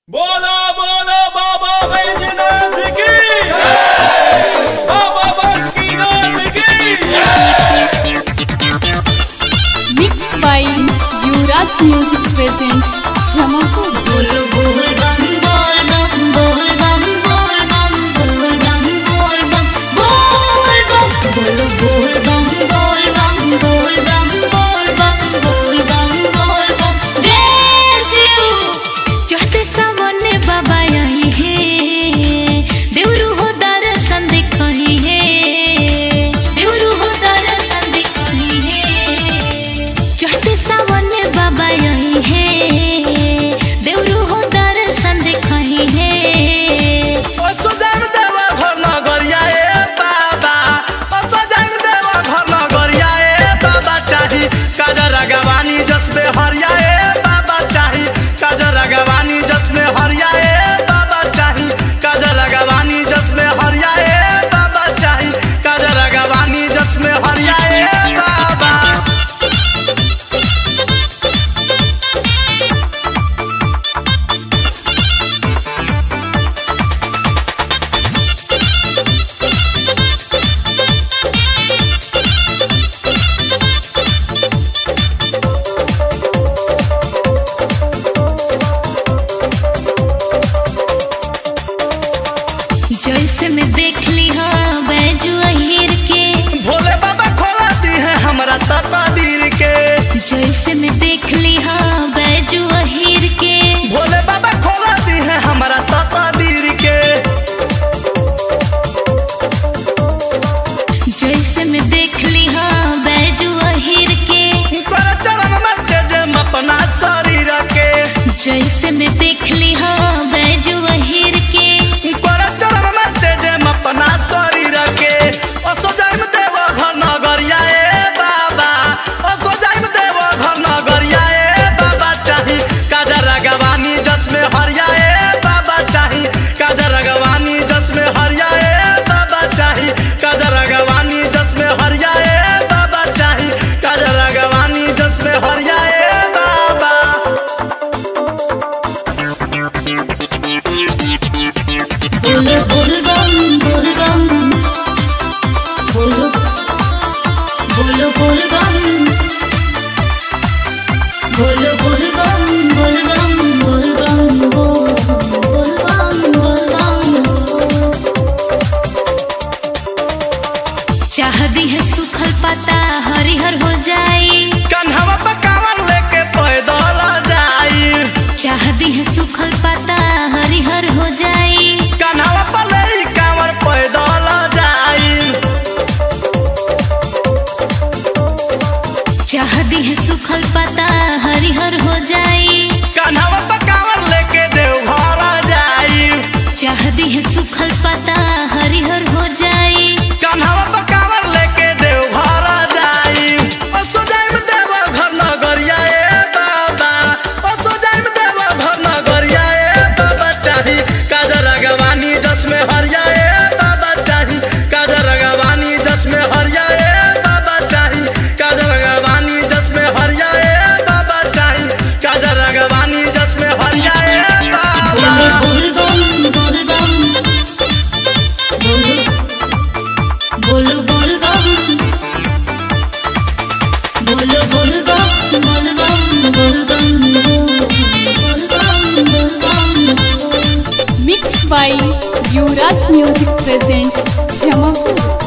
बोलो बोलो बाबा बैजनाथ की बाबा बासुकीनाथ की mix by Yuvraj music presents Jamapur. बोलो बोल बम बोल बम बोल बम बोल बम बोल बम बोल बम बोल बम बोलो बोल बम बोल बम बोल बम बोल बम बोल बम बोल बम जय शिव। चढ़ते सावन बाबा आई है, देवरू हो दर्शन दिखाई है, देवरू हो दर्शन दिखाई है। चढ़ते सावन बाबा आई है, देवरू हो दर्शन दिखाई है। जैसे मैं देख ली हाँ बैजू अहिर के, भोले बाबा खोला दी है हमरा तकदीर के। जैसे मैं देख ली हाँ बैजू अहिर के, भोले बाबा खोला दी है हमरा तकदीर के। जैसे मैं देख ली हाँ बैजू अहिर के, कर चरण में तेज अपना शरीर के। जैसे मैं देख ली हाँ बैजू अहिर के, कर चरण में तेज अपना शरीर के। ओ सोजाइम देव घर नगरिया ए बाबा, ओ सोजाइम देव घर नगरिया ए बाबा। चाही काजर रगवानी जस में हरिया ए बाबा। चाही काजर रगवानी जस में हरिया ए बाबा। चाही काजर रगवानी जस में हरिया ए बाबा। चाही काजर रगवानी जस में हरिया ए बाबा। बोलो बोल बम बोल बम बोलो बोलो बोल बम बोलो बोल बम बोल बम बोल बम बोल बम बोल बम। चाह दी है सूखल पत्ता हरिहर हो जाई, कन्हवा पे कांवर लेके पैदल जाई। चाह दी है सूखल पत्ता हरिहर हो जाई, कन्हवा पे ले कांवर पैदल जाई। चाह दी है सूखल पत्ता हरिहर हो जाई, कन्हवा पे कांवर लेके देवघर जाई। चाह दी है सूखल पत्ता हरिहर हो जाई, कन्हवा पे कांवर लेके देवघर जाई। ओ सोजाइम देव घर नगरिया ए बाबा। ओ सोजाइम देव घर नगरिया ए बाबा। चाही काजर रगवानी जस में हरिया ए बाबा। चाही काजर रगवानी जस में हरिया ए बाबा। चाही काजर रगवानी जस में हरिया ए बाबा। चाही काजर रगवानी जस में हरिया ए बाबा। बोल बम बोल बम बोलो बोल बम बोलो बोल बम बोल बम बोल बम बोल बम बोल बम। Mix by Yuvraj music presents Jamapur.